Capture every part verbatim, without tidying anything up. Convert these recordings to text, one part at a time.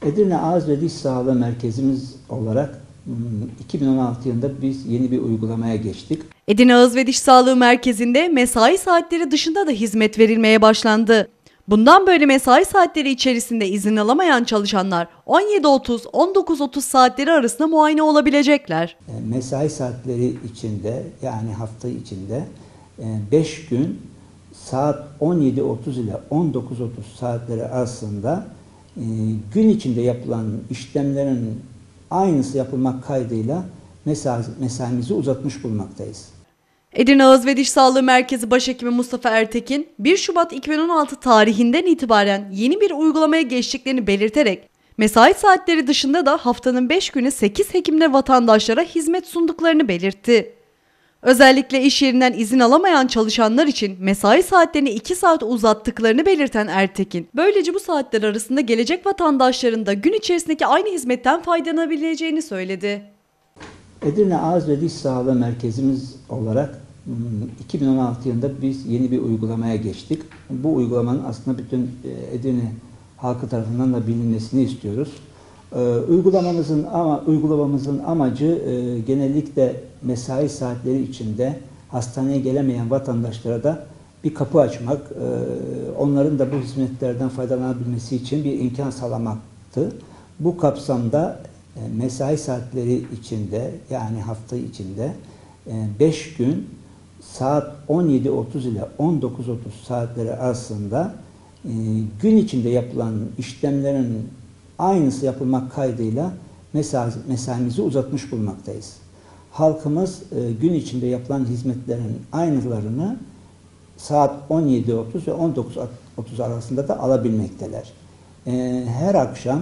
Edirne Ağız ve Diş Sağlığı Merkezimiz olarak iki bin on altı yılında biz yeni bir uygulamaya geçtik. Edirne Ağız ve Diş Sağlığı Merkezi'nde mesai saatleri dışında da hizmet verilmeye başlandı. Bundan böyle mesai saatleri içerisinde izin alamayan çalışanlar on yedi otuz on dokuz otuz saatleri arasında muayene olabilecekler. Mesai saatleri içinde, yani hafta içinde beş gün saat on yedi otuz ile on dokuz otuz saatleri arasında gün içinde yapılan işlemlerin aynısı yapılmak kaydıyla mesai, mesaimizi uzatmış bulunmaktayız. Edirne Ağız ve Diş Sağlığı Merkezi Başhekimi Mustafa Ertekin, bir Şubat iki bin on altı tarihinden itibaren yeni bir uygulamaya geçtiklerini belirterek, mesai saatleri dışında da haftanın beş günü sekiz hekimle vatandaşlara hizmet sunduklarını belirtti. Özellikle iş yerinden izin alamayan çalışanlar için mesai saatlerini iki saat uzattıklarını belirten Ertekin, böylece bu saatler arasında gelecek vatandaşların da gün içerisindeki aynı hizmetten faydalanabileceğini söyledi. Edirne Ağız ve Diş Sağlığı Merkezimiz olarak iki bin on altı yılında biz yeni bir uygulamaya geçtik. Bu uygulamanın aslında bütün Edirne halkı tarafından da bilinmesini istiyoruz. Uygulamamızın ama uygulamamızın amacı genellikle mesai saatleri içinde hastaneye gelemeyen vatandaşlara da bir kapı açmak, onların da bu hizmetlerden faydalanabilmesi için bir imkan sağlamaktı. Bu kapsamda mesai saatleri içinde, yani hafta içinde beş gün saat on yedi otuz ile on dokuz otuz saatleri arasında gün içinde yapılan işlemlerin aynısı yapılmak kaydıyla mesai, mesaimizi uzatmış bulunmaktayız. Halkımız gün içinde yapılan hizmetlerin aynılarını saat on yedi otuz ve on dokuz otuz arasında da alabilmekteler. Her akşam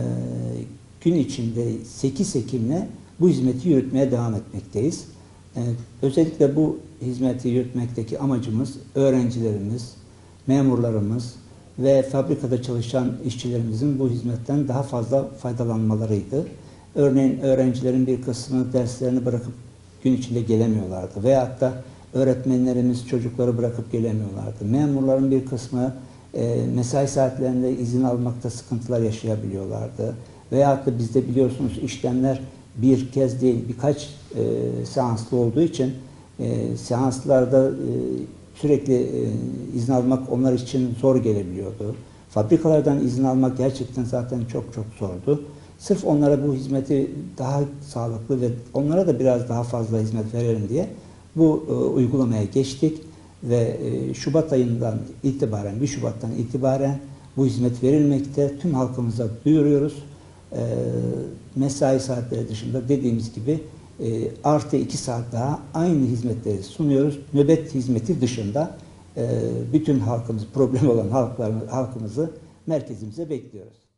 gün içinde sekiz hekimle bu hizmeti yürütmeye devam etmekteyiz. Özellikle bu hizmeti yürütmekteki amacımız öğrencilerimiz, memurlarımız ve fabrikada çalışan işçilerimizin bu hizmetten daha fazla faydalanmalarıydı. Örneğin öğrencilerin bir kısmı derslerini bırakıp gün içinde gelemiyorlardı. Veyahut da öğretmenlerimiz çocukları bırakıp gelemiyorlardı. Memurların bir kısmı e, mesai saatlerinde izin almakta sıkıntılar yaşayabiliyorlardı. Veyahut da bizde biliyorsunuz işlemler bir kez değil birkaç e, seanslı olduğu için e, seanslarda e, sürekli e, izin almak onlar için zor gelebiliyordu. Fabrikalardan izin almak gerçekten zaten çok çok zordu. Sırf onlara bu hizmeti daha sağlıklı ve onlara da biraz daha fazla hizmet verelim diye bu e, uygulamaya geçtik ve e, Şubat ayından itibaren, bir Şubat'tan itibaren bu hizmet verilmekte. Tüm halkımıza duyuruyoruz. E, mesai saatleri dışında dediğimiz gibi e, artı iki saat daha aynı hizmetleri sunuyoruz. Nöbet hizmeti dışında e, bütün halkımız, problem olan halklarımız, halkımızı merkezimize bekliyoruz.